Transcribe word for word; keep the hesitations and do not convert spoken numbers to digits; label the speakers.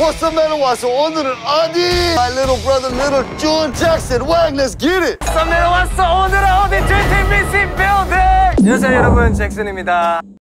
Speaker 1: What's up, man? 왔어. 오늘은 어디? My little brother, little John Jackson. Wang, let's get it.
Speaker 2: 썸네일 왔어. 오늘은 어디? 제이티비씨 빌딩. 안녕하세요 여러분, 잭슨입니다.